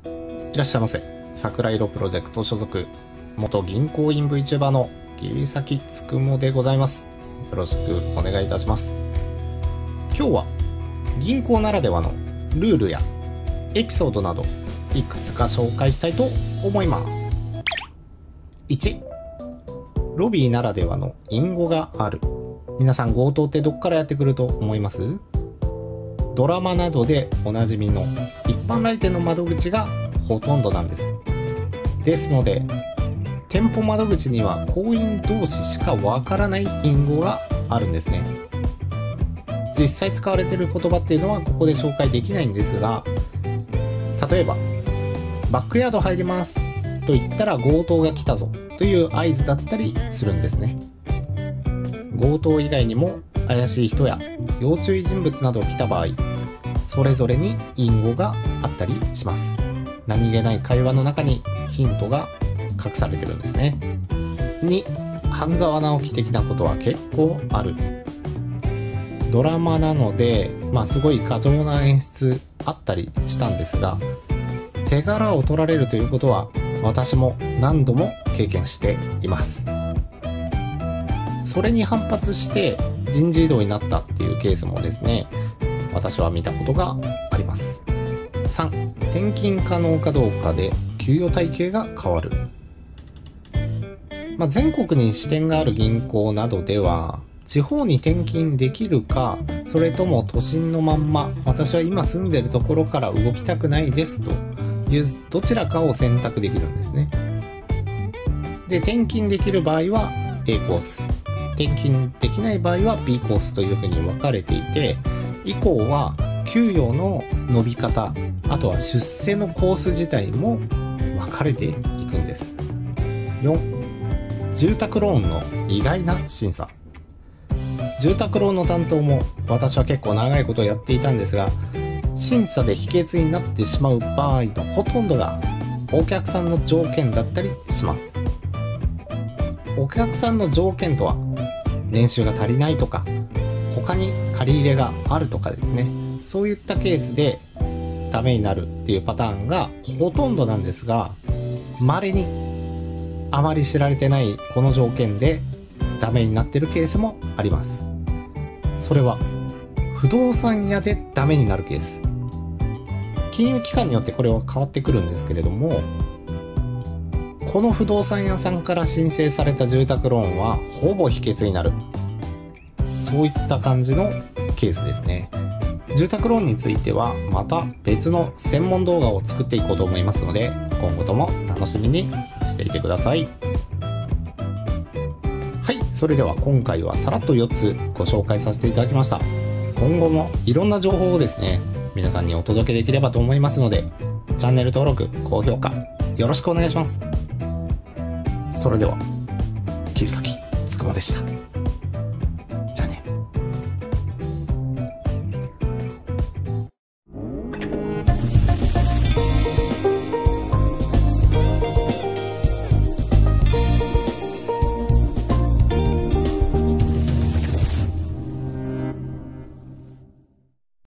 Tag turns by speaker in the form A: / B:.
A: いらっしゃいませ。桜色プロジェクト所属、元銀行員 VTuber の桐崎つくもでございます。よろしくお願いいたします。今日は銀行ならではのルールやエピソードなどいくつか紹介したいと思います。1、ロビーならではの隠語がある。皆さん強盗ってどっからやってくると思います？ドラマなどでおなじみの一般来店の窓口がほとんどなんです。ですので、店舗窓口には行員同士しかわからない隠語があるんですね。実際使われている言葉っていうのはここで紹介できないんですが、例えばバックヤード入りますと言ったら強盗が来たぞという合図だったりするんですね。強盗以外にも怪しい人や要注意人物など来た場合、それぞれに隠語があったりします。何気ない会話の中にヒントが隠されてるんですね。2、半沢直樹的なことは結構ある。ドラマなので、すごい過剰な演出あったりしたんですが、手柄を取られるということは私も何度も経験しています。それに反発して人事異動になったっていうケースもですね、私は見たことがあります。3、転勤可能かどうかで給与体系が変わる。全国に支店がある銀行などでは地方に転勤できるか、それとも都心のまんま私は今住んでるところから動きたくないですというどちらかを選択できるんですね。で、転勤できる場合は A コース、転勤できない場合は B コースというふうに分かれていて、以降は給与の伸び方、あとは出世のコース自体も分かれていくんです。4、住宅ローンの意外な審査。住宅ローンの担当も私は結構長いことをやっていたんですが、審査で否決になってしまう場合のほとんどがお客さんの条件だったりします。お客さんの条件とは年収が足りないとか、他に借り入れがあるとかですね、そういったケースでダメになるっていうパターンがほとんどなんですが、稀にあまり知られてないこの条件でダメになってるケースもあります。それは不動産屋でダメになるケース。金融機関によってこれは変わってくるんですけれども、この不動産屋さんから申請された住宅ローンはほぼ否決になる、そういった感じのケースですね。住宅ローンについてはまた別の専門動画を作っていこうと思いますので、今後とも楽しみにしていてください。はい、それでは今回はさらっと4つご紹介させていただきました。今後もいろんな情報をですね、皆さんにお届けできればと思いますので、チャンネル登録、高評価よろしくお願いします。それでは、桐崎つくもでした。